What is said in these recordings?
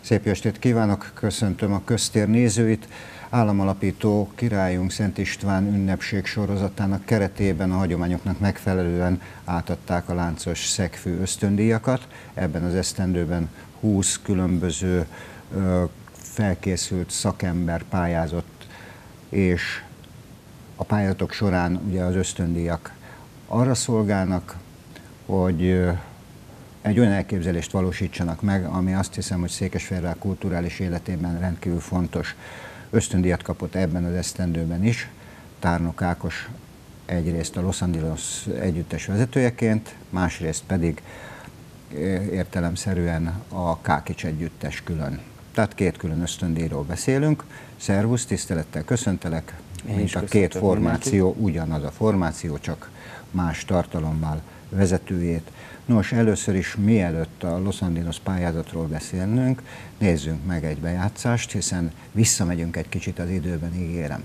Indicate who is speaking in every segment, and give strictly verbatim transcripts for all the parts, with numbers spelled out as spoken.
Speaker 1: Szép estét kívánok, köszöntöm a köztér nézőit. Államalapító királyunk Szent István ünnepség sorozatának keretében a hagyományoknak megfelelően átadták a láncos szegfű ösztöndíjakat. Ebben az esztendőben húsz különböző ö, felkészült szakember pályázott, és a pályázatok során ugye az ösztöndíjak arra szolgálnak, hogy ö, egy olyan elképzelést valósítsanak meg, ami azt hiszem, hogy Székesfehérvár kulturális életében rendkívül fontos. Ösztöndíjat kapott ebben az esztendőben is Tárnok Ákos, egyrészt a Los Angeles együttes vezetőjeként, másrészt pedig értelemszerűen a Kákics együttes külön. Tehát két külön ösztöndíjról beszélünk. Szervusz, tisztelettel köszöntelek, mint a két formáció, mindenki. Ugyanaz a formáció, csak más tartalommal vezetőjét. Nos, először is, mielőtt a Los Angeles pályázatról beszélnünk, nézzünk meg egy bejátszást, hiszen visszamegyünk egy kicsit az időben, ígérem.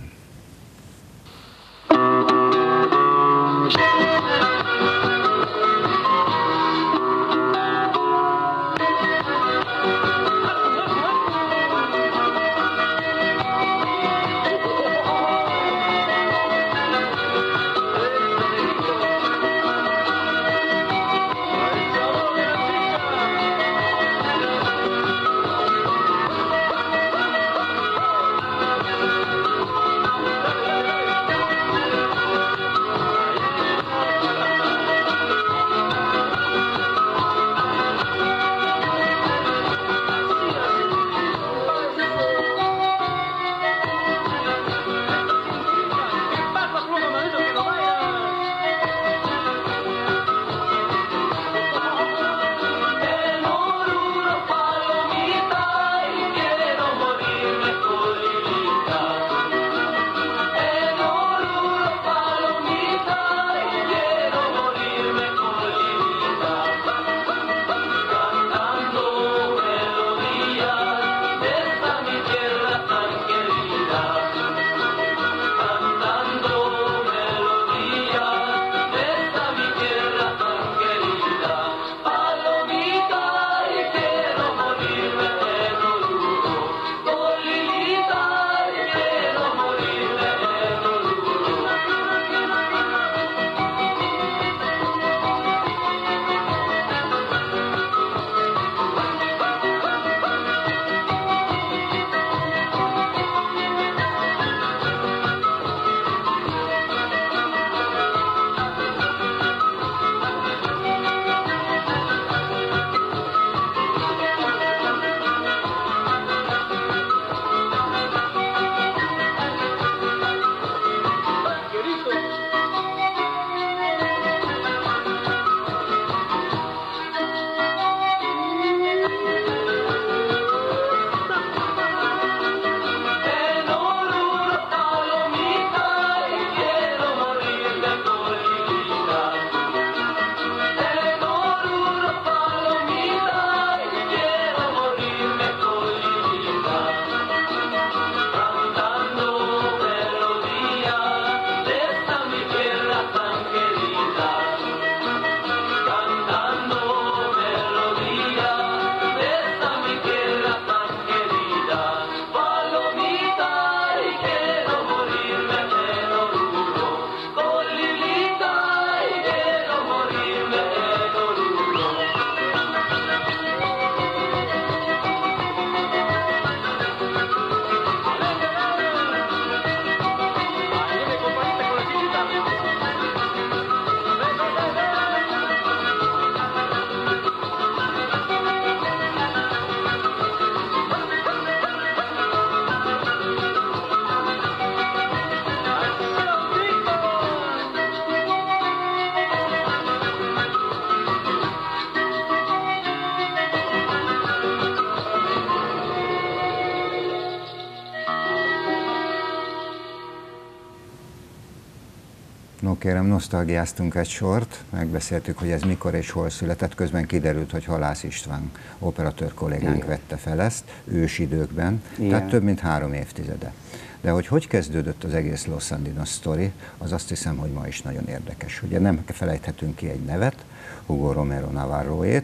Speaker 1: No kérem, nosztalgiáztunk egy sort, megbeszéltük, hogy ez mikor és hol született, közben kiderült, hogy Halász István operatőr kollégánk Igen. vette fel ezt ősidőkben, Igen. tehát több mint három évtizede. De hogy hogy kezdődött az egész Los Angeles sztori, az azt hiszem, hogy ma is nagyon érdekes. Ugye nem felejthetünk ki egy nevet, Hugo Romero Navarroét,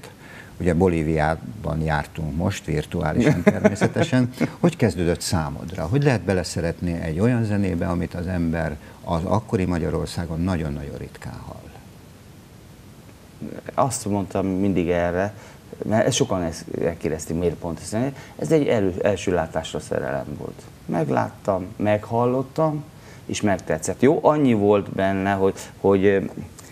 Speaker 1: ugye Bolíviában jártunk most, virtuálisan természetesen. Hogy kezdődött számodra? Hogy lehet beleszeretni egy olyan zenébe, amit az ember az akkori Magyarországon nagyon-nagyon ritkán hall?
Speaker 2: Azt mondtam mindig erre, mert ezt sokan ezt kérdezték, miért pont ezt. Ez egy elő, első látásra szerelem volt. Megláttam, meghallottam, és megtetszett. Jó, annyi volt benne, hogy, hogy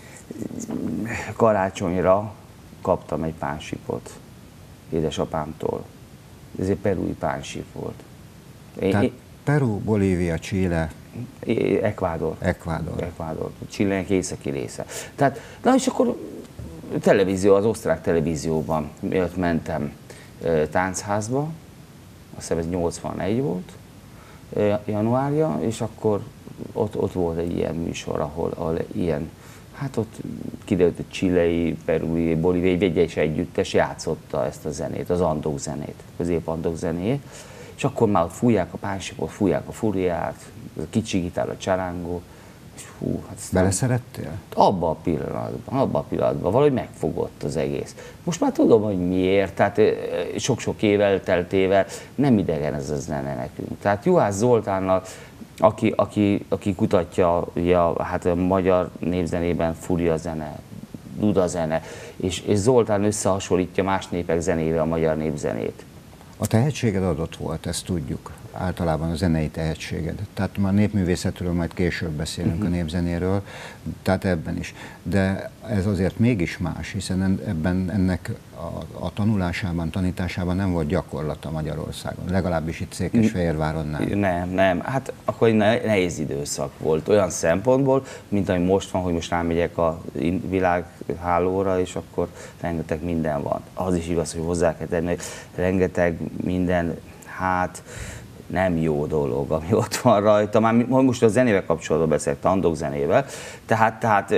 Speaker 2: karácsonyra kaptam egy pánsipot édesapámtól. Ez egy perui pánsip volt.
Speaker 1: Tehát én, Peru, Bolívia, Chile,
Speaker 2: Ecuador.
Speaker 1: Ecuador.
Speaker 2: Ecuador. Chilének északi része. Tehát, na és akkor televízió, az osztrák televízióban, miatt mentem e, táncházba, azt hiszem ez nyolcvanegy volt, e, januárja, és akkor ott, ott volt egy ilyen műsor, ahol, ahol ilyen, hát ott kiderült, hogy chilei, perui, bolíviai vegyes együttes játszotta ezt a zenét, az andok zenét, közép-andok zenét, és akkor már ott fújják a pánsipot, fújják a furiát, a kicsi gitár, a csarángó, és hú, hát
Speaker 1: beleszerettél?
Speaker 2: Abba a pillanatban, abba a pillanatban, valahogy megfogott az egész. Most már tudom, hogy miért, tehát sok-sok év elteltével nem idegen ez a zene nekünk. Tehát Juhász Zoltánnal, aki, aki, aki kutatja ja, hát a magyar népzenében furia zene, duda zene, és, és Zoltán összehasonlítja más népek zenével a magyar népzenét.
Speaker 1: A tehetséged adott volt, ezt tudjuk, általában a zenei tehetséged. Tehát már népművészetről majd később beszélünk, uh-huh. a népzenéről, tehát ebben is. De ez azért mégis más, hiszen ebben ennek a, a tanulásában, tanításában nem volt gyakorlata Magyarországon, legalábbis itt Székesfehérváron nem.
Speaker 2: Nem, nem. Hát akkor egy nehéz időszak volt olyan szempontból, mint ami most van, hogy most rámegyek a világhálóra, és akkor rengeteg minden van. Az is igaz, hogy hozzá kell tenni, hogy rengeteg minden, hát nem jó dolog, ami ott van rajta. Már most a zenével kapcsolatban beszélek, andok zenével, tehát, tehát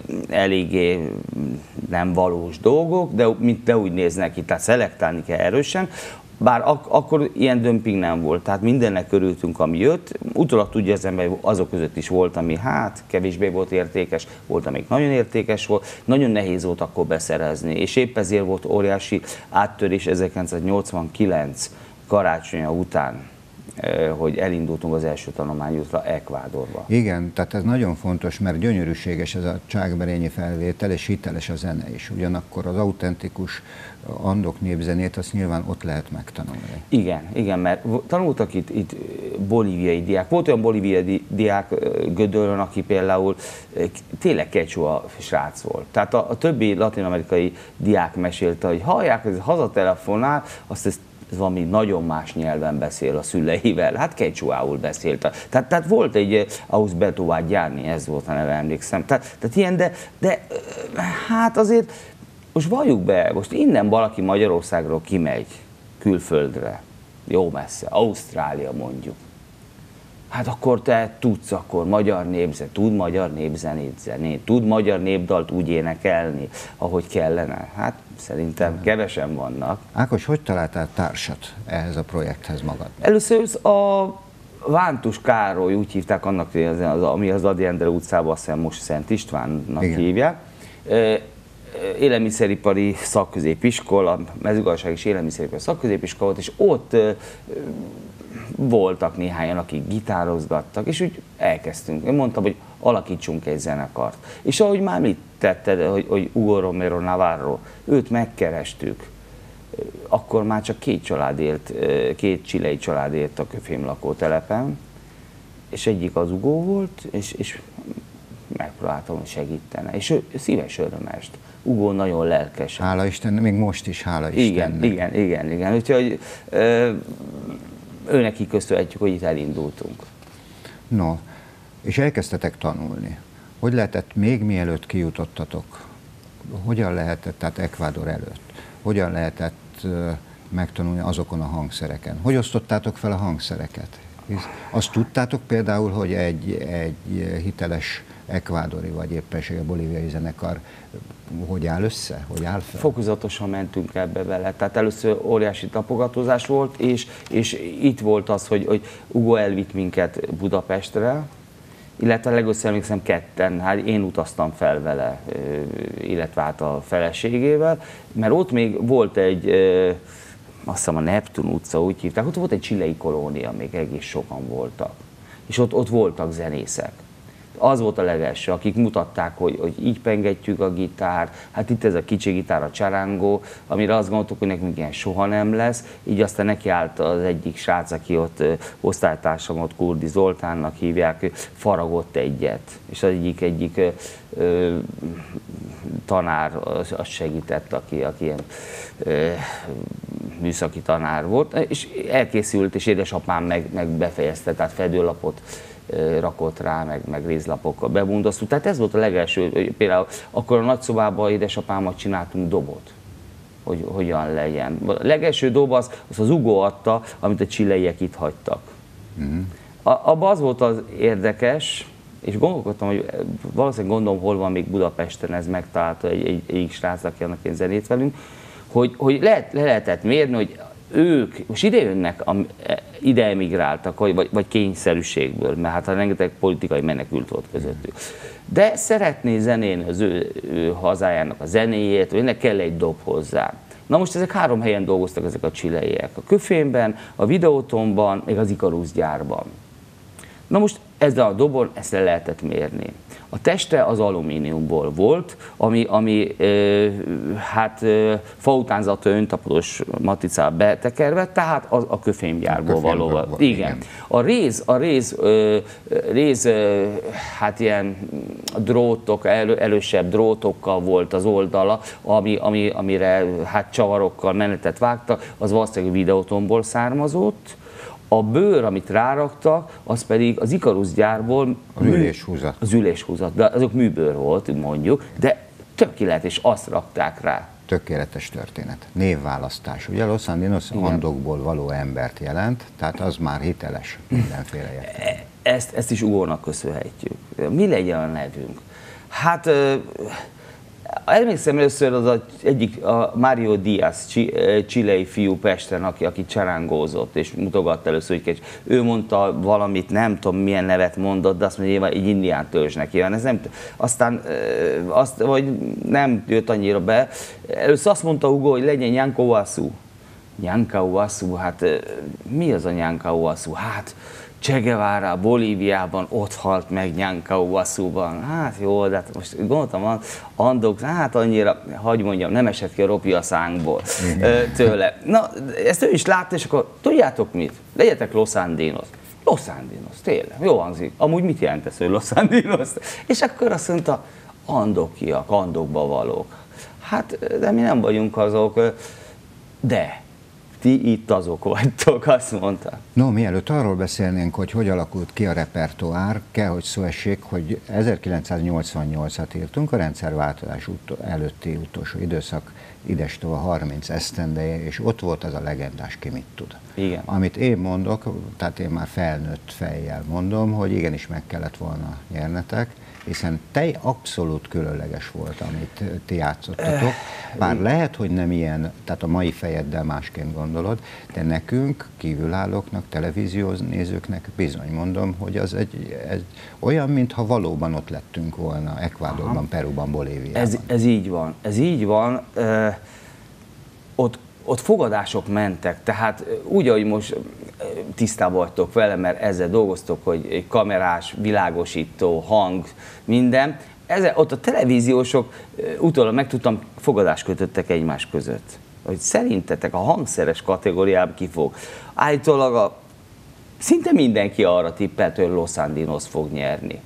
Speaker 2: eléggé nem valós dolgok, de, de úgy néznek ki, tehát szelektálni kell erősen. Bár ak akkor ilyen dömping nem volt, tehát mindennek örültünk, ami jött. Utólag tudja az ember, azok között is volt, ami hát kevésbé volt értékes, volt, amik nagyon értékes volt, nagyon nehéz volt akkor beszerezni, és épp ezért volt óriási áttörés ezerkilencszáznyolcvankilenc karácsonya után, hogy elindultunk az első tanulmányútra Ecuadorba.
Speaker 1: Igen, tehát ez nagyon fontos, mert gyönyörűséges ez a csákberényi felvétel, és hiteles a zene is. Ugyanakkor az autentikus andok népzenét, azt nyilván ott lehet megtanulni.
Speaker 2: Igen, igen, mert tanultak itt, itt bolíviai diák. Volt olyan bolíviai diák Gödöllön, aki például tényleg kecsua srác volt. Tehát a, a többi latin-amerikai diák mesélte, hogy hallják, hogy hazatelefonál, azt ezt ez valami nagyon más nyelven beszél a szüleivel, hát kecsuául beszélt. Tehát, tehát volt egy Ausbeto Gyárni, ez volt, ha nem emlékszem. Tehát, tehát ilyen, de, de hát azért, most valljuk be, most innen valaki Magyarországról kimegy külföldre, jó messze, Ausztrália mondjuk. Hát akkor te tudsz akkor magyar népzenét, tud magyar népzenét zenét, tud magyar népdalt úgy énekelni, ahogy kellene. Hát szerintem kevesen vannak.
Speaker 1: Ákos, hogy találtál társat ehhez a projekthez magad?
Speaker 2: Először a Vántus Károly, úgy hívták annak, ami az Ady Endre utcában, azt hiszem most Szent Istvánnak Igen. hívják. Élelmiszeripari szakközépiskola, mezőgazdaság és élelmiszeripari szakközépiskola volt, és ott voltak néhányan, akik gitározgattak, és úgy elkezdtünk. Én mondtam, hogy alakítsunk egy zenekart. És ahogy már mit tetted, hogy, hogy Hugo Romero Navarro, őt megkerestük, akkor már csak két család élt, két chilei család élt a Köfém lakótelepen, és egyik az Hugo volt, és, és megpróbáltam, hogy segítene. És ő szíves örömest. Hugo nagyon lelkes.
Speaker 1: Hála Istennek, még most is hála Istennek.
Speaker 2: Igen, igen, igen, igen. Úgyhogy őneki köszönhetjük, hogy itt elindultunk.
Speaker 1: No, és elkezdtetek tanulni. Hogy lehetett még mielőtt kijutottatok? Hogyan lehetett, tehát Ecuador előtt, hogyan lehetett uh, megtanulni azokon a hangszereken? Hogy osztottátok fel a hangszereket? Hisz azt tudtátok például, hogy egy, egy hiteles ekvádori vagy éppenséggel bolíviai zenekar hogy áll össze, hogy áll fel?
Speaker 2: Fokozatosan mentünk ebbe vele, tehát először óriási tapogatózás volt, és, és itt volt az, hogy, hogy Hugo elvitt minket Budapestre, illetve legelőször emlékszem ketten, hát én utaztam fel vele, illetve hát a feleségével, mert ott még volt egy, azt hiszem a Neptun utca, úgy hívták, ott volt egy chilei kolónia, még egész sokan voltak, és ott, ott voltak zenészek. Az volt a legelső, akik mutatták, hogy, hogy így pengetjük a gitárt, hát itt ez a kicsi gitár, a charangó, amire azt gondoltuk, hogy nekünk ilyen soha nem lesz, így aztán nekiállt az egyik srác, aki ott osztálytársamot, Kurdi Zoltánnak hívják, ő faragott egyet, és az egyik, egyik ö, tanár az, az segített, aki, aki ilyen ö, műszaki tanár volt, és elkészült, és édesapám meg, meg befejezte, tehát fedőlapot rakott rá, meg, meg rézlapokkal bebundoztuk. Tehát ez volt a legelső, például akkor a nagyszobában édesapámmal csináltunk dobot, hogy hogyan legyen. A legelső dob az az, az Ugo adta, amit a csilleiek itt hagytak. Mm. Abban az volt az érdekes, és gondolkodtam, hogy valószínűleg gondolom, hol van még Budapesten, ez megtalálta egy, egy, egy srác, aki annak én zenét velünk, hogy, hogy lehet, le lehetett mérni, hogy ők most ide jönnek, ide emigráltak, vagy, vagy kényszerűségből, mert hát rengeteg politikai menekült volt közöttük. De szeretné zenélni az ő, ő hazájának a zenéjét, hogy ennek kell egy dob hozzá. Na most ezek három helyen dolgoztak ezek a csilleiek. A Köfénben, a Videótonban, még az Ikarus gyárban. Na most ezzel a dobon ezt le lehetett mérni. A teste az alumíniumból volt, ami, ami ö, hát ö, fautánzata öntapodos matricába betekerve, tehát az a köfémgyárból való. Igen. igen. A réz, a réz, ö, réz ö, hát ilyen drótok, elő, elősebb drótokkal volt az oldala, ami, ami, amire hát csavarokkal menetet vágtak, az valószínűleg Videótonból származott. A bőr, amit ráraktak, az pedig az Ikarus gyárból...
Speaker 1: Az üléshúzat.
Speaker 2: Az üléshúzat, de azok műbőr volt, mondjuk, de tökéletes, azt rakták rá.
Speaker 1: Tökéletes történet. Névválasztás. Ugye Los Andinos andokból való embert jelent, tehát az már hiteles mindenféle értelemben.
Speaker 2: Ezt, ezt is Ugónak köszönhetjük. Mi legyen a nevünk? Hát... Emlékszem először az a, egyik, a Mario Diaz, chilei fiú Pesten, aki, aki csarángózott, és mutogatta először, hogy ő mondta valamit, nem tudom milyen nevet mondott, de azt mondja, hogy egy indián törzsnek jön. Ez nem, aztán azt, vagy nem jött annyira be. Először azt mondta Hugo, hogy legyen Nyankauasu. Nyankauasu, hát mi az a Nyankauasu? Hát Che Guevara Bolíviában ott halt meg Nyankauasuban. Hát jó, de most gondoltam, andok, hát annyira, hagyj mondjam, nem esett ki a ropi a szánkból tőle. Na, ezt ő is látta, és akkor tudjátok mit? Legyetek Los Andinos. Los Andinos, tényleg, jó hangzik. Amúgy mit jelent ez, hogy Los Andinos? És akkor azt mondta, andokiak, andokba valók. Hát, de mi nem vagyunk azok, de ti itt azok vagytok, azt mondta.
Speaker 1: No, mielőtt arról beszélnénk, hogy hogy alakult ki a repertoár, kell, hogy szó essék, hogy ezerkilencszáznyolcvannyolcat írtunk, a rendszerváltozás ut- előtti utolsó időszak, idestova harminc esztendeje, és ott volt az a legendás Ki mit tud.
Speaker 2: Igen.
Speaker 1: Amit én mondok, tehát én már felnőtt fejjel mondom, hogy igenis meg kellett volna nyernetek, hiszen te abszolút különleges volt, amit ti játszottatok. Bár lehet, hogy nem ilyen, tehát a mai fejeddel másként gondolod, de nekünk, kívülállóknak, televíziós nézőknek bizony mondom, hogy az egy, egy olyan, mintha valóban ott lettünk volna, Ecuadorban, Peruban, Bolíviában.
Speaker 2: Ez, ez így van, ez így van. Ö, ott, ott fogadások mentek, tehát úgy, ahogy most tisztában vagytok vele, mert ezzel dolgoztok, hogy egy kamerás, világosító, hang, minden. Ezzel, ott a televíziósok, utólag megtudtam, fogadást kötöttek egymás között. Hogy szerintetek a hangszeres kategóriában ki fog. Állítólag a, szinte mindenki arra tippelt, hogy Los Andinos fog nyerni.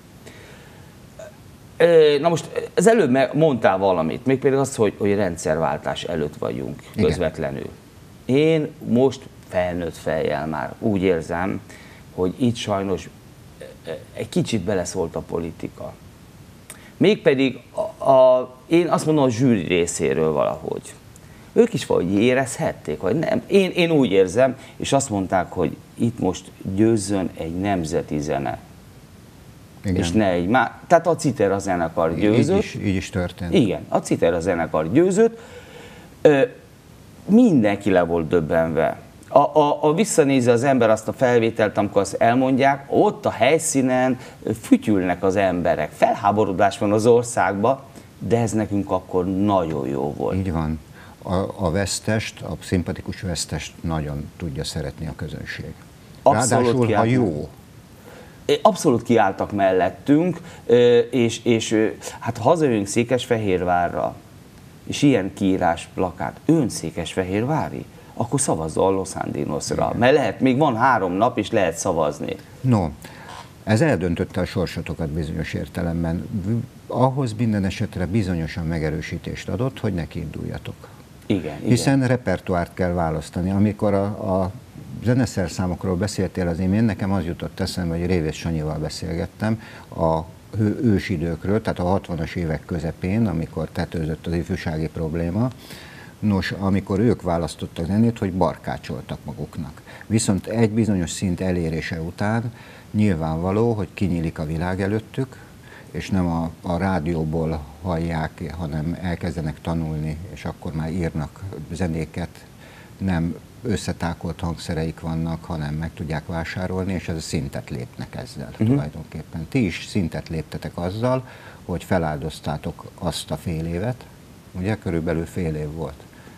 Speaker 2: Na most az előbb mondtál valamit, még például azt, hogy, hogy rendszerváltás előtt vagyunk közvetlenül. Igen. Én most felnőtt fejjel már úgy érzem, hogy itt sajnos egy kicsit beleszólt a politika. Mégpedig a, a, én azt mondom a zsűri részéről valahogy. Ők is valahogy érezhették, vagy nem. Én, én úgy érzem, és azt mondták, hogy itt most győzzön egy nemzeti zene. Igen. És ne egy már. Tehát a Citera zenekar győzött.
Speaker 1: Így is, így is történt.
Speaker 2: Igen, a Citera zenekar győzött. Ö, mindenki le volt döbbenve. A, a, a visszanézi az ember azt a felvételt, amikor azt elmondják, ott a helyszínen fütyülnek az emberek. Felháborodás van az országban, de ez nekünk akkor nagyon jó volt.
Speaker 1: Így van. A, a vesztest, a szimpatikus vesztest nagyon tudja szeretni a közönség.
Speaker 2: Abszolút
Speaker 1: Ráadásul, ha jó.
Speaker 2: Abszolút kiálltak mellettünk, és, és hát hazajövünk Székesfehérvárra, és ilyen kiírás plakát, ön Székesfehérvári, akkor szavazzon a Los Andinosra, mert lehet, még van három nap, és lehet szavazni.
Speaker 1: No, ez eldöntötte a sorsotokat bizonyos értelemben. Ahhoz minden esetre bizonyosan megerősítést adott, hogy neki induljatok.
Speaker 2: Igen,
Speaker 1: Hiszen
Speaker 2: igen.
Speaker 1: repertoárt kell választani. Amikor a, a zeneszerszámokról beszéltél az imént, nekem az jutott eszembe, hogy Révész Sanyival beszélgettem a ősidőkről, tehát a hatvanas évek közepén, amikor tetőzött az ifjúsági probléma. Nos, amikor ők választottak zenét, hogy barkácsoltak maguknak. Viszont egy bizonyos szint elérése után nyilvánvaló, hogy kinyílik a világ előttük, és nem a, a rádióból hallják, hanem elkezdenek tanulni, és akkor már írnak zenéket, nem összetákolt hangszereik vannak, hanem meg tudják vásárolni, és ez a szintet lépnek ezzel uh-huh. tulajdonképpen. Ti is szintet léptetek azzal, hogy feláldoztátok azt a fél évet, ugye körülbelül fél év volt.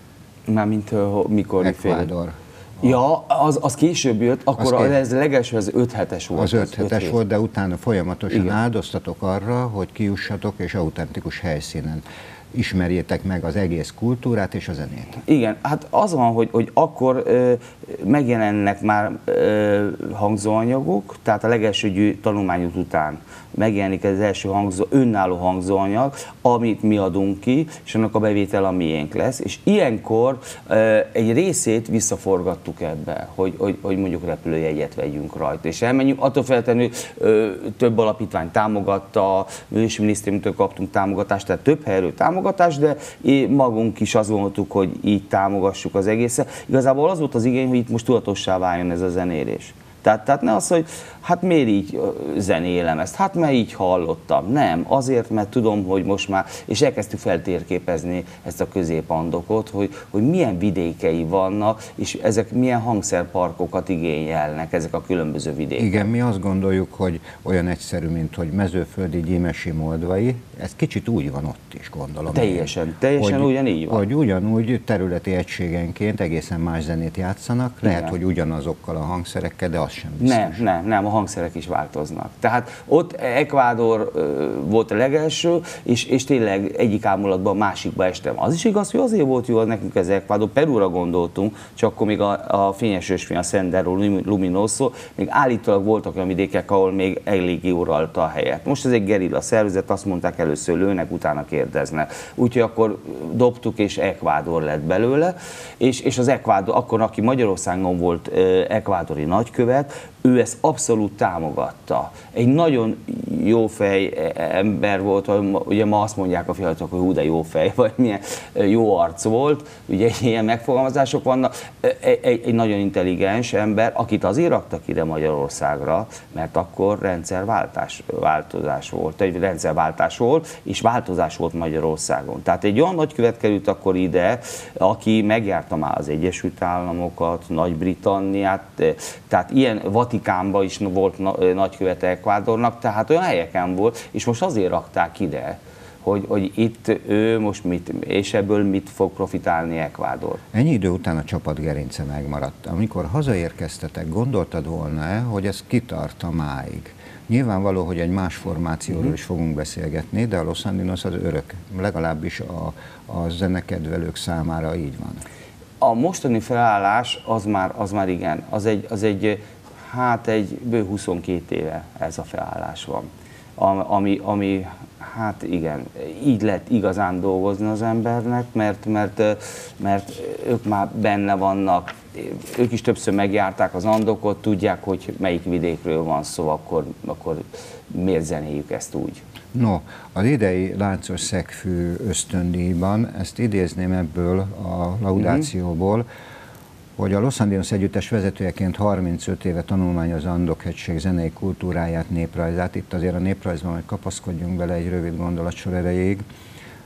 Speaker 2: Mármint uh, mikor?
Speaker 1: Ecuador.
Speaker 2: Ja, az, az később jött, akkor az ez legelső, az öt hetes volt.
Speaker 1: Az öt hetes volt, de utána folyamatosan
Speaker 2: Igen.
Speaker 1: áldoztatok arra, hogy kijussatok és autentikus helyszínen ismerjétek meg az egész kultúrát és a zenét.
Speaker 2: Igen, hát az van, hogy, hogy akkor ö, megjelennek már ö, hangzóanyagok, tehát a legelső tanulmányút után megjelenik az első hangzó, önálló hangzóanyag, amit mi adunk ki, és annak a bevétel a miénk lesz, és ilyenkor ö, egy részét visszaforgattuk ebbe, hogy, hogy, hogy mondjuk repülőjegyet vegyünk rajta, és elmenjünk, attól feltétlenül ö, több alapítvány támogatta, művelődési minisztériumtól kaptunk támogatást, tehát több helyről támogatást, de magunk is azt gondoltuk, hogy így támogassuk az egészet. Igazából az volt az igény, hogy itt most tudatossá váljon ez a zenélés. Tehát, tehát ne az, hogy hát miért így zenélem ezt, hát mert így hallottam. Nem, azért, mert tudom, hogy most már, és elkezdtük feltérképezni ezt a középandokot, hogy, hogy milyen vidékei vannak, és ezek milyen hangszerparkokat igényelnek, ezek a különböző vidékek.
Speaker 1: Igen, mi azt gondoljuk, hogy olyan egyszerű, mint hogy Mezőföldi, Gyimesi, Moldvai, ez kicsit úgy van ott is, gondolom.
Speaker 2: Teljesen,
Speaker 1: én,
Speaker 2: teljesen
Speaker 1: hogy,
Speaker 2: ugyanígy van.
Speaker 1: Hogy ugyanúgy területi egységenként egészen más zenét játszanak, lehet, igen. hogy ugyanazokkal a hangszerekkel, de az sem biztos.
Speaker 2: Nem, nem, nem, a hangszerek is változnak. Tehát ott Ecuador volt a legelső, és, és tényleg egyik ámulatban, másikba estem. Az is igaz, hogy azért volt jó nekünk ez Ecuador, Perúra gondoltunk, csak akkor még a, a fényes ősfény, a Sendero Luminoso, még állítólag voltak olyan vidékek, ahol még eléggé uralta a helyet. Most ez egy gerilla szervezet, azt mondták, először lőnek, utána kérdeznek. Úgyhogy akkor dobtuk, és Ecuador lett belőle, és, és az Ecuador, akkor aki Magyarországon volt ekvádori nagykövet, ő ezt abszolút támogatta. Egy nagyon jó fej ember volt, ugye ma azt mondják a fiatalok, hogy hú, de jó fej, vagy milyen jó arc volt, ugye ilyen megfogalmazások vannak. Egy, egy nagyon intelligens ember, akit azért raktak ide Magyarországra, mert akkor rendszerváltás változás volt, egy rendszerváltás volt, és változás volt Magyarországon. Tehát egy olyan nagykövet került akkor ide, aki megjárta már az Egyesült Államokat, Nagy-Britanniát, tehát ilyen Vatikánban is volt nagykövete Ecuadornak, tehát olyan helyeken volt, és most azért rakták ide, hogy, hogy itt ő most mit, és ebből mit fog profitálni Ecuador.
Speaker 1: Ennyi idő után a csapat gerince megmaradt. Amikor hazaérkeztetek, gondoltad volna-e, hogy ez kitart a máig? Nyilvánvaló, hogy egy más formációról mm-hmm. is fogunk beszélgetni, de a Los Andinos az örök, legalábbis a, a zenekedvelők számára így van.
Speaker 2: A mostani felállás az már, az már igen, az egy, az egy, hát egy bő huszonkét éve ez a felállás van. Ami, ami, hát igen, így lett igazán dolgozni az embernek, mert, mert, mert ők már benne vannak, ők is többször megjárták az Andokot, tudják, hogy melyik vidékről van szó, akkor, akkor miért zenéljük ezt úgy.
Speaker 1: No, az idei Láncos Szegfű ösztöndíjban, ezt idézném ebből a laudációból, mm-hmm. hogy a Los Andinos együttes vezetőjeként harmincöt éve tanulmányozza Andok-hegység zenei kultúráját, néprajzát. Itt azért a néprajzban, hogy kapaszkodjunk bele egy rövid gondolatsor erejéig.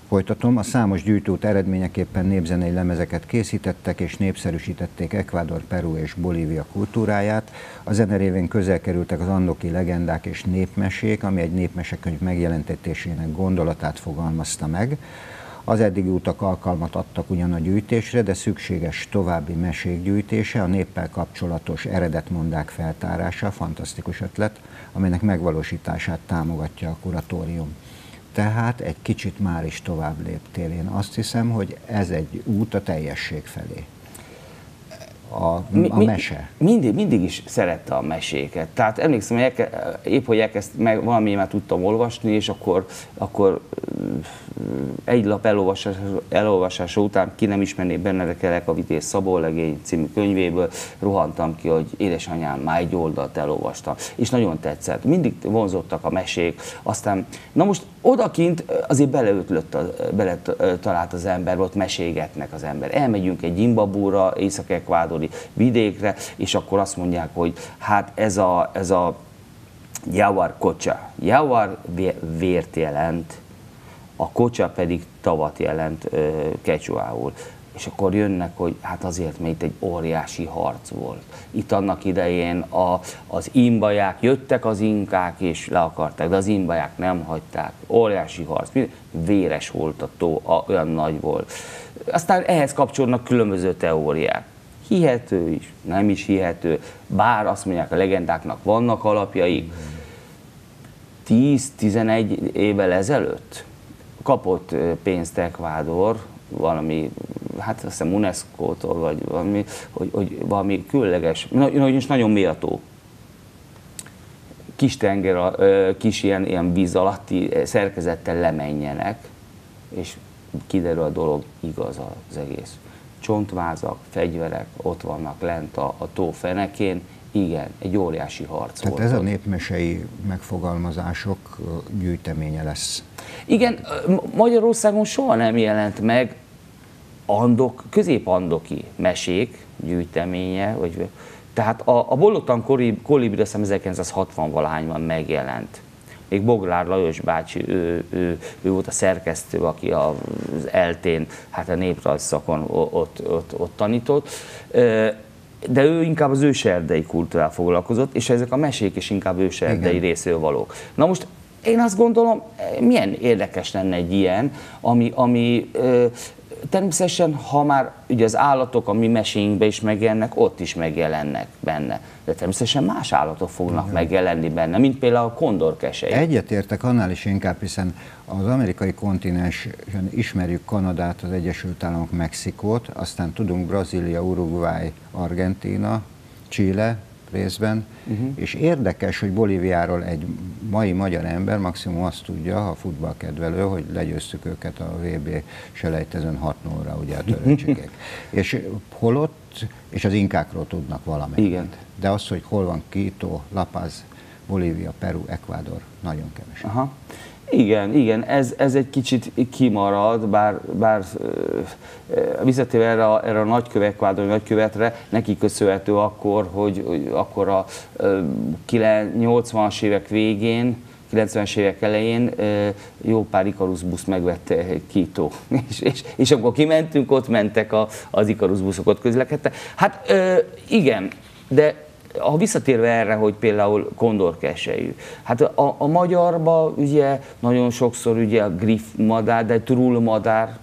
Speaker 1: Folytatom, a számos gyűjtőút eredményeképpen népzenei lemezeket készítettek és népszerűsítették Ecuador, Peru és Bolívia kultúráját. A zene révén közel kerültek az andoki legendák és népmesék, ami egy népmesekönyv megjelentetésének gondolatát fogalmazta meg. Az eddigi utak alkalmat adtak ugyan a gyűjtésre, de szükséges további mesék gyűjtése, a néppel kapcsolatos eredetmondák feltárása, fantasztikus ötlet, amelynek megvalósítását támogatja a kuratórium. Tehát egy kicsit már is tovább léptél. Én azt hiszem, hogy ez egy út a teljesség felé. A,
Speaker 2: mi,
Speaker 1: a mese.
Speaker 2: Mindig, mindig is szerette a meséket. Tehát emlékszem, hogy elke, épp hogy elkezd, meg valami már tudtam olvasni, és akkor, akkor egy lap elolvasása, elolvasása után ki nem ismerné Benedek a Vitéz Szabólegény című könyvéből, rohantam ki, hogy édesanyám, már egy oldalt elolvastam. És nagyon tetszett. Mindig vonzottak a mesék. Aztán, na most odakint azért beleötlött, bele talált az ember, ott meségetnek az ember. Elmegyünk egy Zimbabúra, észak-ekvádori vidékre, és akkor azt mondják, hogy hát ez a, ez a Jawar kocsa. Jawar vért jelent, a kocsa pedig tavat jelent kecsuául. És akkor jönnek, hogy hát azért, mert itt egy óriási harc volt. Itt annak idején a, az imbaják, jöttek az inkák és le akarták, de az imbaják nem hagyták. Óriási harc, véres volt a tó, a, olyan nagy volt. Aztán ehhez kapcsolódnak különböző teóriák. Hihető is, nem is hihető, bár azt mondják, a legendáknak vannak alapjaik. tíz-tizenegy évvel ezelőtt kapott pénzt Ecuador, valami, hát azt hiszem UNESCO-tól, vagy valami, hogy, hogy valami különleges, nagyon méltó kis tenger, kis ilyen, ilyen víz alatti szerkezettel lemenjenek, és kiderül a dolog, igaz az egész. Csontvázak, fegyverek ott vannak lent a, a tó fenekén, igen, egy óriási harc
Speaker 1: Tehát
Speaker 2: volt.
Speaker 1: ez a népmesei megfogalmazások gyűjteménye lesz.
Speaker 2: Igen, Magyarországon soha nem jelent meg andok, közép-andoki mesék gyűjteménye, vagy, tehát a, a Bolottan Kolibri azt hiszem ezerkilencszázhatvan-valahányban megjelent. Még Boglár Lajos bácsi, ő, ő, ő volt a szerkesztő, aki az eltén, hát a néprajz szakon ott, ott, ott tanított, de ő inkább az őserdei kultúrával foglalkozott, és ezek a mesék is inkább őserdei részéről valók. Na most én azt gondolom, milyen érdekes lenne egy ilyen, ami, ami természetesen, ha már ugye az állatok a mi meséinkben is megjelennek, ott is megjelennek benne. De természetesen más állatok fognak igen. megjelenni benne, mint például a kondorkesely.
Speaker 1: Egyetértek annál is inkább, hiszen az amerikai kontinensen ismerjük Kanadát, az Egyesült Államok, Mexikót, aztán tudunk Brazília, Uruguay, Argentína, Chile részben, uh-huh. és érdekes, hogy Bolíviáról egy mai magyar ember maximum azt tudja, a futballkedvelő, hogy legyőztük őket a vé bé selejtezőn hat nullra, ugye a töröcségek. És holott, és az inkákról tudnak valamit.
Speaker 2: Igen.
Speaker 1: De az, hogy hol van Quito, La Paz, Bolívia, Peru, Ecuador, nagyon kevés.
Speaker 2: Aha. Igen, igen, ez, ez egy kicsit kimarad, bár, bár visszatérve erre a, erre a nagykövet, ekvádori nagykövetre, neki köszönhető akkor, hogy, hogy akkor a nyolcvanas évek végén, kilencvenes évek elején jó pár Ikarus busz megvette Quito, és, és, és akkor kimentünk, ott mentek a, az Ikarus buszok, ott közlekedtek. Hát igen, de ha visszatérve erre, hogy például kondorkeselyű, hát a, a magyarban ugye nagyon sokszor ugye a griffmadár, de trullmadár,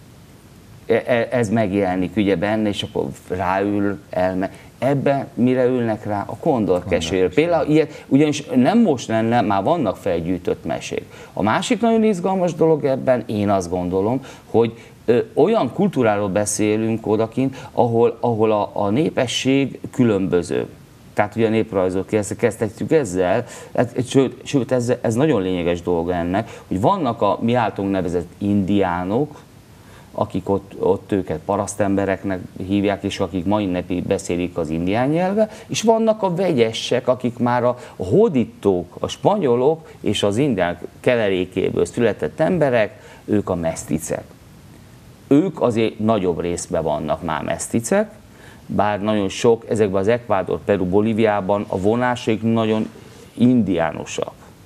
Speaker 2: ez megjelenik ugye benne, és akkor ráül, elme. Ebben mire ülnek rá? A kondorkeselyűre. Például ilyet, ugyanis nem most lenne, már vannak felgyűjtött mesék. A másik nagyon izgalmas dolog ebben, én azt gondolom, hogy ö, olyan kultúráról beszélünk odakint, ahol, ahol a, a népesség különböző. Tehát ugye a néprajzot kezdhetjük ezzel, sőt, sőt ez, ez nagyon lényeges dolga ennek, hogy vannak a mi általunk nevezett indiánok, akik ott, ott őket parasztembereknek hívják, és akik mai napig beszélik az indián nyelve, és vannak a vegyesek, akik már a hódítók, a spanyolok és az indián keverékéből született emberek, ők a meszticek. Ők azért nagyobb részben vannak már meszticek, bár nagyon sok, ezekben az Ecuador, Peru, Bolíviában a vonásaik nagyon indiánosak.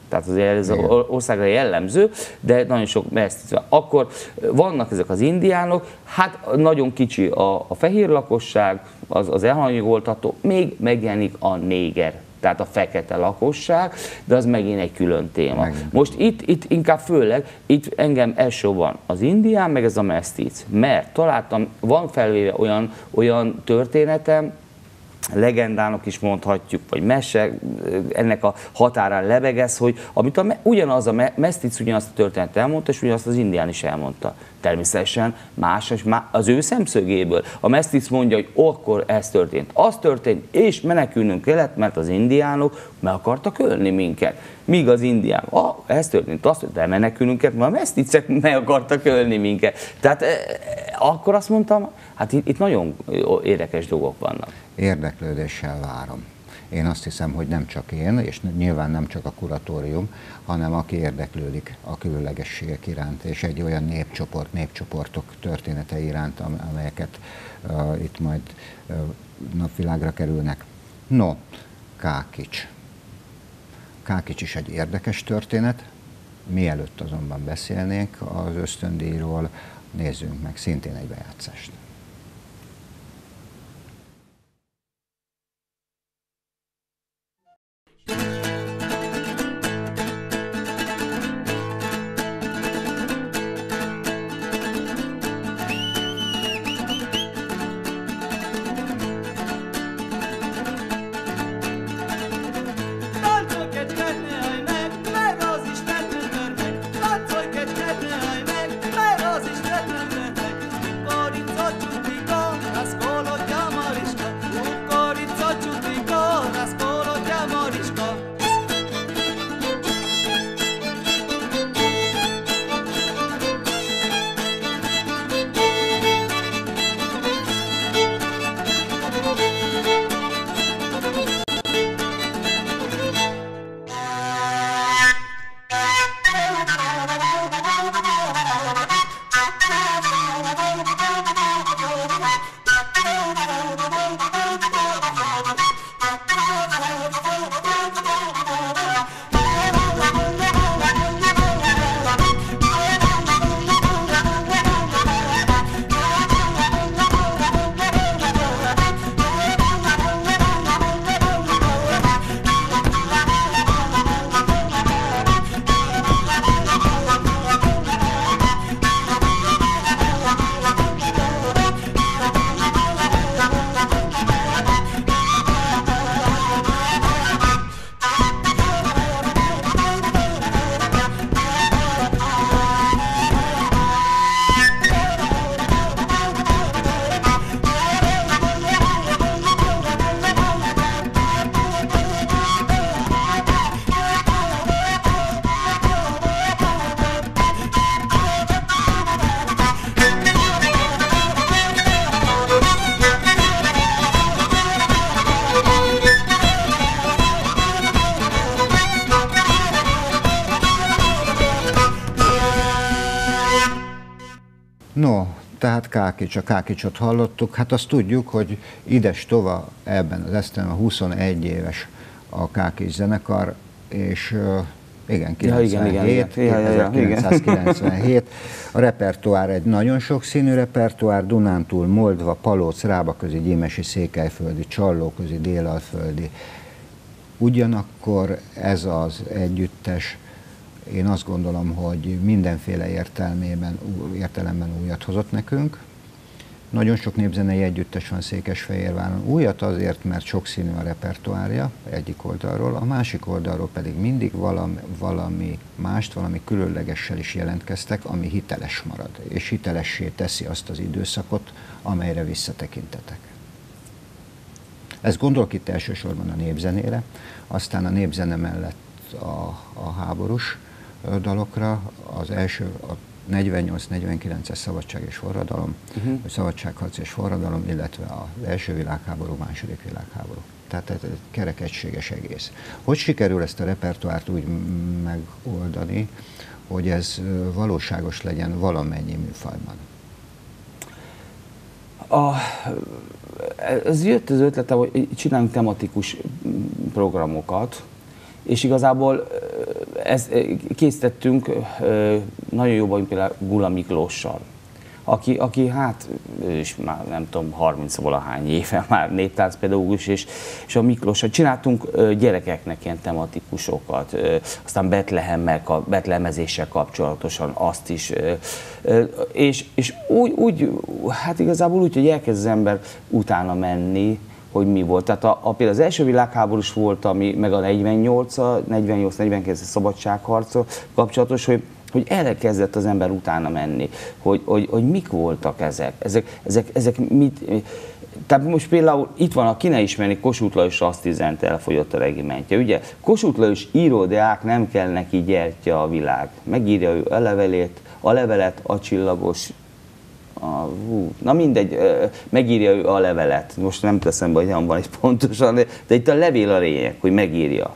Speaker 2: Tehát azért ez az országra jellemző, de nagyon sok mesztic van. Akkor vannak ezek az indiánok, hát nagyon kicsi a, a fehér lakosság, az, az elhanyagoltató, még megjelenik a néger, tehát a fekete lakosság, de az megint egy külön téma. Megint. Most itt, itt inkább főleg, itt engem elsősorban az indián, meg ez a mesztic, mert találtam, van felvéve olyan, olyan történetem, legendának is mondhatjuk, vagy mese, ennek a határán lebegez, hogy amit a, ugyanaz a mesztic ugyanazt a történetet elmondta, és ugyanazt az indián is elmondta. Természetesen más az ő szemszögéből. A mesztic mondja, hogy akkor ez történt, az történt, és menekülnünk kellett, mert az indiánok meg akartak ölni minket. Míg az indián, ah, ez történt, azt történt, de menekülnünk kellett, mert a meszticek meg akartak ölni minket. Tehát eh, akkor azt mondtam, hát itt, itt nagyon érdekes dolgok vannak.
Speaker 1: Érdeklődéssel várom. Én azt hiszem, hogy nem csak én, és nyilván nem csak a kuratórium, hanem aki érdeklődik a különlegességek iránt, és egy olyan népcsoport, népcsoportok történetei iránt, amelyeket uh, itt majd uh, napvilágra kerülnek. No, Kákics. Kákics is egy érdekes történet, mielőtt azonban beszélnénk az ösztöndíjról, nézzünk meg szintén egy bejátszást. No, tehát Kákics, a Kákicsot hallottuk, hát azt tudjuk, hogy Ides Tova ebben az esztelen a huszonegy éves a Kákics zenekar, és igen, kilencvenhét,
Speaker 2: ja, igen, igen, igen.
Speaker 1: ezerkilencszázkilencvenhét. A repertoár egy nagyon sokszínű repertoár, Dunántúl, Moldva, Palóc, Rábaközi, Gyimesi, Székelyföldi, Csallóközi, Délalföldi. Ugyanakkor ez az együttes, én azt gondolom, hogy mindenféle értelmében, értelemben újat hozott nekünk. Nagyon sok népzenei együttes van Székesfehérváron. Újat azért, mert sokszínű a repertoárja egyik oldalról, a másik oldalról pedig mindig valami, valami mást, valami különlegessel is jelentkeztek, ami hiteles marad, és hitelessé teszi azt az időszakot, amelyre visszatekintetek. Ezt gondolok itt elsősorban a népzenére, aztán a népzene mellett a, a háborús dalokra, az első, a negyvennyolc-negyvenkilences szabadság és forradalom, uh-huh. vagy szabadságharc és forradalom, illetve az első világháború, második világháború. Tehát ez egy kerek egységes egész. Hogy sikerül ezt a repertoárt úgy megoldani, hogy ez valóságos legyen valamennyi műfajban?
Speaker 2: A, ez jött az ötlete, hogy csináljunk tematikus programokat, és igazából ez, készítettünk nagyon jó bajunk például Gula Miklóssal, aki, aki hát ő is már nem tudom, harminc-valahány éve már néptáncpedagógus, és, és a Miklóssal csináltunk gyerekeknek ilyen tematikusokat, aztán Betlehemmel, betlehemezéssel kapcsolatosan azt is, és, és úgy, úgy, hát igazából úgy, hogy elkezd az ember utána menni, hogy mi volt. Tehát a, a, például az első világháborús volt, ami, meg a negyvennyolc, negyvennyolc negyvenkilenc szabadságharcol kapcsolatos, hogy hogy elkezdett az ember utána menni, hogy, hogy, hogy mik voltak ezek, ezek, ezek, ezek mit, tehát most például itt van, aki ne ismerni, Kossuth Lajos azt üzent, elfogyott a regimentje, ugye? Kossuth Lajos íródeák, nem kell neki gyertya a világ, megírja ő a levelét, a levelet, a csillagos, a, hú, na mindegy, megírja ő a levelet, most nem teszem be, hogy nem van egy pontosan, de itt a levél a lényeg, hogy megírja.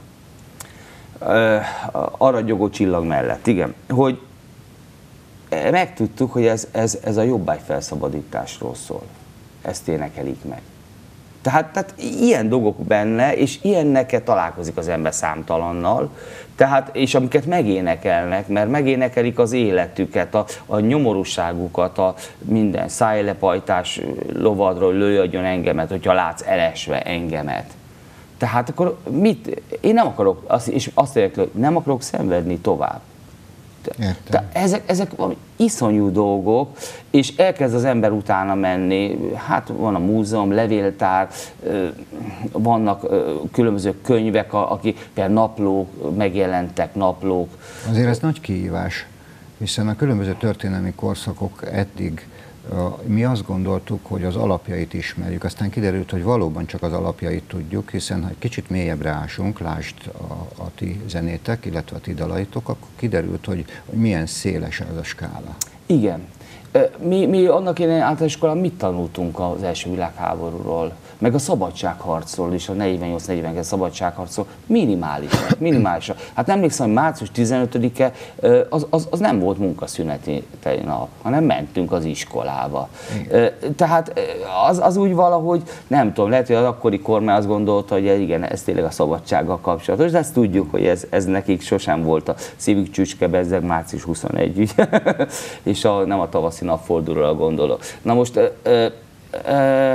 Speaker 2: Aranyjogó csillag mellett, igen, hogy megtudtuk, hogy ez, ez, ez a jobbágy felszabadításról szól. Ezt énekelik meg. Tehát, tehát ilyen dolgok benne, és ilyennekkel találkozik az ember számtalannal, tehát, és amiket megénekelnek, mert megénekelik az életüket, a, a nyomorúságukat, a minden szájlepajtás lovadról lőjön engemet, hogyha látsz elesve engemet. Tehát akkor mit? Én nem akarok, azt, és azt értem, hogy nem akarok szenvedni tovább. De ezek, ezek iszonyú dolgok, és elkezd az ember utána menni, hát van a múzeum, levéltár, vannak különböző könyvek, akik például naplók, megjelentek naplók.
Speaker 1: Azért ez nagy kihívás, hiszen a különböző történelmi korszakok eddig mi azt gondoltuk, hogy az alapjait ismerjük, aztán kiderült, hogy valóban csak az alapjait tudjuk, hiszen ha egy kicsit mélyebbre ásunk, lásd a, a ti zenétek, illetve a ti dalaitok, akkor kiderült, hogy, hogy milyen széles ez a skála.
Speaker 2: Igen. Mi, mi annak én általános iskolán mit tanultunk az első világháborúról, meg a szabadságharcról is, a negyvennyolc negyvenkilenc szabadságharcról, minimálisan, minimálisan. Hát nem emlékszem, hogy március tizenötödike az, az, az nem volt munkaszüneti nap, hanem mentünk az iskolába. Igen. Tehát az, az úgy valahogy, nem tudom, lehet, hogy az akkori kormány azt gondolta, hogy igen, ez tényleg a szabadsággal kapcsolatos, de ezt tudjuk, hogy ez, ez nekik sosem volt a szívük csücskebezzeg, március huszonegyedike, ugye? És a, nem a tavaszi napfordulóra gondolok. Na most ö, ö, ö,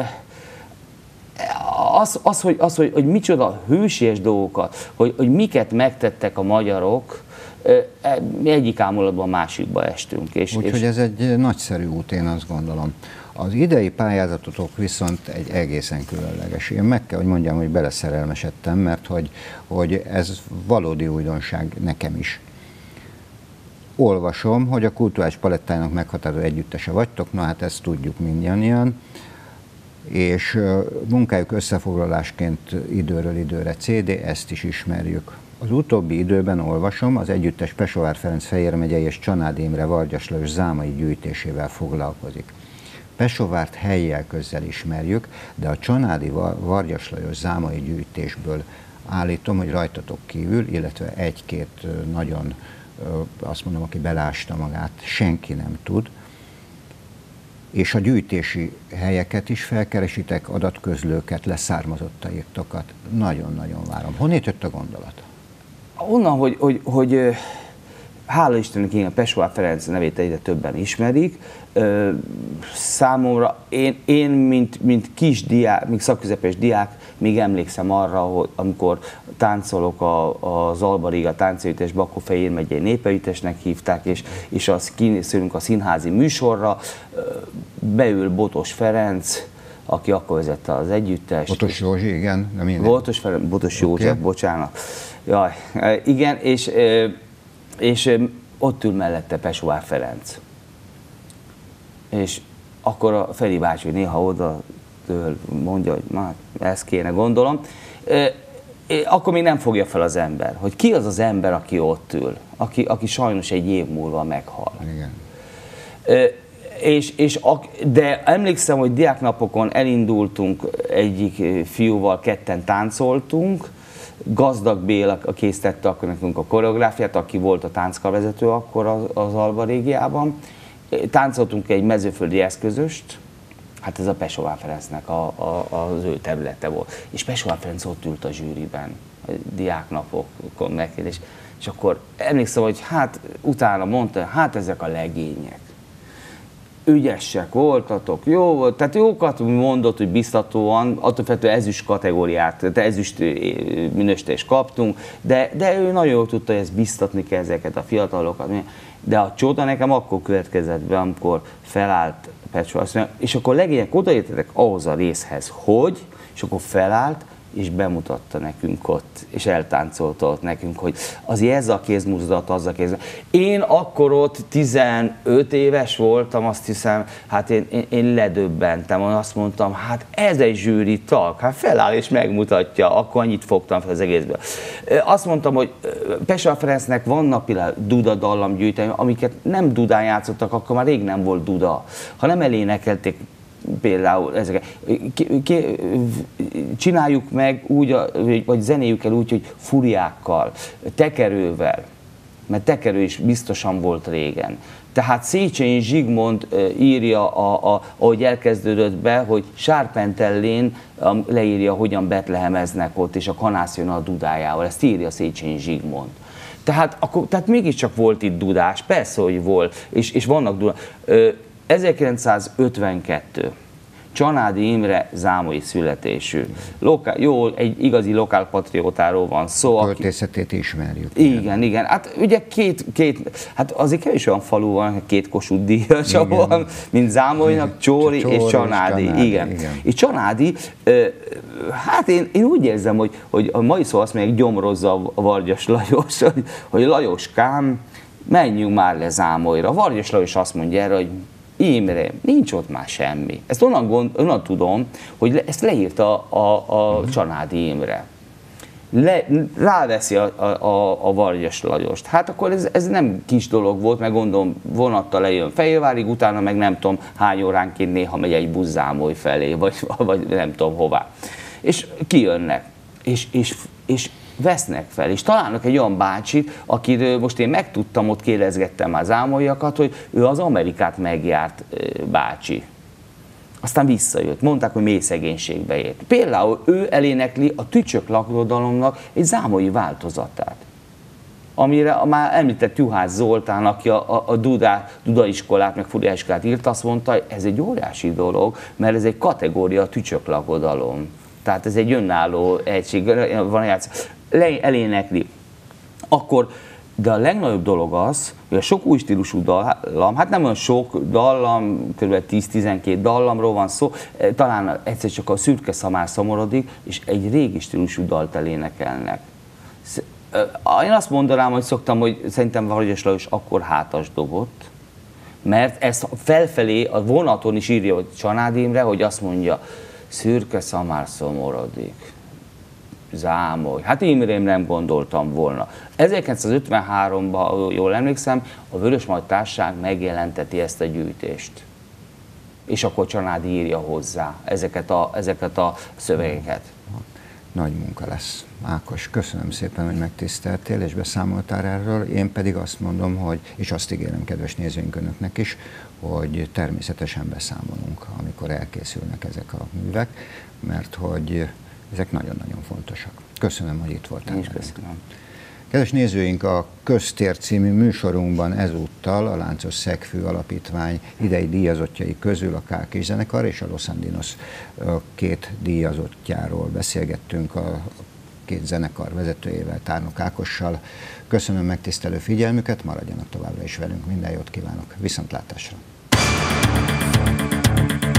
Speaker 2: az, az, hogy, az hogy, hogy micsoda hősies dolgokat, hogy, hogy miket megtettek a magyarok, mi egyik ámulatban a másikba estünk.
Speaker 1: Úgyhogy és... ez egy nagyszerű út, én azt gondolom. Az idei pályázatotok viszont egy egészen különleges. Én meg kell, hogy mondjam, hogy beleszerelmesedtem, mert hogy, hogy ez valódi újdonság nekem is. Olvasom, hogy a Kulturális Palettának meghatározó együttese vagytok, na hát ezt tudjuk mindannyian, és munkájuk összefoglalásként időről időre cé dé, ezt is ismerjük. Az utóbbi időben olvasom, az együttes Pesovár Ferenc Fejér megyei és Csanád Imre Vargyas Lajos zámai gyűjtésével foglalkozik. Pesovárt helyjel közzel ismerjük, de a csanádi Vargyas Lajos zámai gyűjtésből állítom, hogy rajtatok kívül, illetve egy-két nagyon, azt mondom, aki belásta magát, senki nem tud, és a gyűjtési helyeket is felkeresitek, adatközlőket, leszármazottaitokat. Nagyon-nagyon várom. Honnét jött a gondolat?
Speaker 2: Onnan, hogy, hogy, hogy hála Istennek, én a Pesovár Ferenc nevét egyre többen ismerik. Számomra, én, én mint, mint kis diák, mint szakközepes diák, még emlékszem arra, hogy amikor táncolok a, az Alba Réga táncegyüttesbe, akkor Fejér megyei népegyüttesnek hívták, és, és azt készülünk a színházi műsorra, beül Botos Ferenc, aki akkor vezette az együttest.
Speaker 1: Botos Józsi, igen. Nem minden.
Speaker 2: Botos Ferenc, Botos József, okay. Bocsánat. Jaj, igen, és, és ott ül mellette Pesovár Ferenc. És akkor a Feri bácsi néha oda mondja, hogy már ezt kéne, gondolom. Akkor még nem fogja fel az ember, hogy ki az az ember, aki ott ül, aki, aki sajnos egy év múlva meghal.
Speaker 1: Igen.
Speaker 2: És, és, de emlékszem, hogy diáknapokon elindultunk egyik fiúval, ketten táncoltunk, Gazdag Béla készítette akkor nekünk a koreográfiát, aki volt a tánckarvezető akkor az, az Alba Régiában. Táncoltunk egy mezőföldi eszközöst, hát ez a Pesovár Ferencnek a, a, az ő területe volt. És Pesovár Ferenc ott ült a zsűriben, a diáknapokon megkérdés. És akkor emlékszem, hogy hát utána mondta, hát ezek a legények. Ügyesek voltatok, jó volt, tehát jókat mondott, hogy biztatóan, attól feltétlenül ezüst kategóriát, tehát ezüst minősítést kaptunk, de, de ő nagyon jól tudta, hogy ezt biztatni kell ezeket a fiatalokat. De a csoda nekem akkor következett be, amikor felállt Pecsó, azt mondja, és akkor legények odaértetek ahhoz a részhez, hogy, és akkor felállt, és bemutatta nekünk ott, és eltáncolta ott nekünk, hogy azért ez a kézmozdulat, az a kézmozdulat. Én akkor ott tizenöt éves voltam, azt hiszem, hát én, én, én ledöbbentem, azt mondtam, hát ez egy zsűri tag, hát feláll és megmutatja, akkor annyit fogtam fel az egészből. Azt mondtam, hogy Pesa Ferencnek vannak például duda dallamgyűjteni, amiket nem dudán játszottak, akkor már rég nem volt duda, ha nem elénekelték például ezeket. Csináljuk meg úgy, vagy zenéljük el úgy, hogy furiákkal, tekerővel, mert tekerő is biztosan volt régen. Tehát Széchenyi Zsigmond írja, a, a, ahogy elkezdődött be, hogy Sárpentellén leírja, hogyan betlehemeznek ott, és a kanász jön a dudájával. Ezt írja Széchenyi Zsigmond. Tehát, akkor, tehát mégiscsak volt itt dudás, persze, hogy volt, és, és vannak dudás. ezerkilencszázötvenkettő. Csanádi Imre zámoi születésű. Lokál, jó, egy igazi lokálpatriótáról van szó.
Speaker 1: A költészetét ismerjük.
Speaker 2: Igen, igen, igen. Hát ugye két, két, hát azért kevés olyan falu van, két Kossuth Díjas, ahol, mint Zámolynak, Csóri, Csóri és Csanádi. És Csanádi igen. igen. És Csanádi, hát én, én úgy érzem, hogy, hogy a mai szó azt mondják, gyomrozza a Vargyas Lajos, hogy, hogy Lajoskám, menjünk már le Zámolyra. Vargyas Lajos azt mondja erre, hogy Imre, nincs ott már semmi. Ezt onnan, gond, onnan tudom, hogy le, ezt leírta a, a, a Csanádi Imre. Le, ráveszi a, a, a Vargyas Lajost. Hát akkor ez, ez nem kis dolog volt, meg gondolom vonattal lejön Fehérvárig, utána meg nem tudom hány óránként néha megy egy busz Zámoly felé, vagy, vagy nem tudom hová. És kijönnek, és, és, és vesznek fel, és találnak egy olyan bácsit, akiről most én megtudtam, ott kérdezgettem már zámolyakat, hogy ő az Amerikát megjárt bácsi. Aztán visszajött, mondták, hogy mély szegénységbe ért. Például ő elénekli a Tücsök lakodalomnak egy zámolyi változatát, amire a már említett Juhász Zoltán, aki a, a, a Duda, Duda iskolát, meg Furiás iskolát írt, azt mondta, hogy ez egy óriási dolog, mert ez egy kategória a Tücsök lakodalom. Tehát ez egy önálló egység, van játsz, elénekli. Akkor, de a legnagyobb dolog az, hogy a sok új stílusú dallam, hát nem olyan sok dallam, kb. tíz-tizenkét dallamról van szó, talán egyszer csak a Szürke Szamár szomorodik, és egy régi stílusú dalt elénekelnek. Én azt mondanám, hogy szoktam, hogy szerintem Vargyas Lajos akkor hátas dobott, mert ezt felfelé a vonaton is írja, hogy Csanádi Imre, hogy azt mondja, Szürke Szamár szomorodik. Zámoly. Hát Imrém nem gondoltam volna. ezerkilencszázötvenháromban, jól emlékszem, a Vörösmarty Társaság megjelenteti ezt a gyűjtést. És akkor Csanádi írja hozzá ezeket a, ezeket a szövegeket.
Speaker 1: Nagy munka lesz. Ákos, köszönöm szépen, hogy megtiszteltél és beszámoltál erről. Én pedig azt mondom, hogy, és azt ígérem kedves nézőink önöknek is, hogy természetesen beszámolunk, amikor elkészülnek ezek a művek, mert hogy ezek nagyon-nagyon fontosak. Köszönöm, hogy itt voltál.
Speaker 2: Én is köszönöm.
Speaker 1: Kedves nézőink, a Köztér című műsorunkban ezúttal a Láncos Szegfű Alapítvány idei díjazottjai közül a Kákis zenekar és a Los Andinos két díjazottjáról beszélgettünk, a két zenekar vezetőjével, Tárnok Ákossal. Köszönöm megtisztelő figyelmüket, maradjanak továbbra is velünk, minden jót kívánok, viszontlátásra!